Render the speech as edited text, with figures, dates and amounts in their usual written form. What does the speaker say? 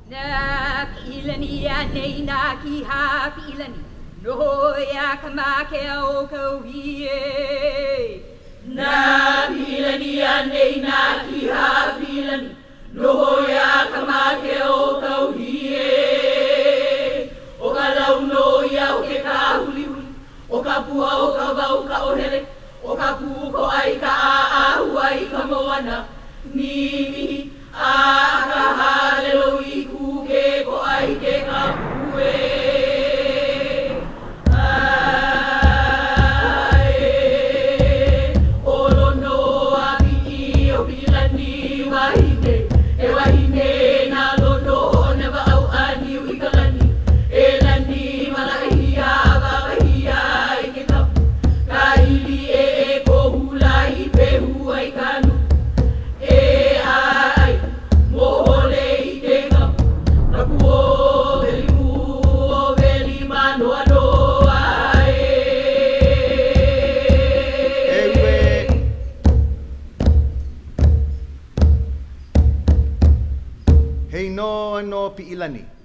Na pilani ya nei na ki ha pilani. No ya kama ke o kauhie. Na pilani ya nei na ki ha pilani. No ya kama ke o kauhie. O ka lau no ia o ke ka huli huli. O ka pua o ka vau ka ohele. O ka pu ko ai ka a ai ka moana. Ni mihi a ka halelo i ku ke ko ai ke ka pue. Olo no a pi o pilani wahine. E wahine na lono ne wa au ani u i ka lani. E lani malahia wawahia i ke tapu. Ka ili e ko hula i pehu ai kanu. E ai mohole i te kapu. Tapu o veli mano anoa e. Ewe. Hei no pi ilani.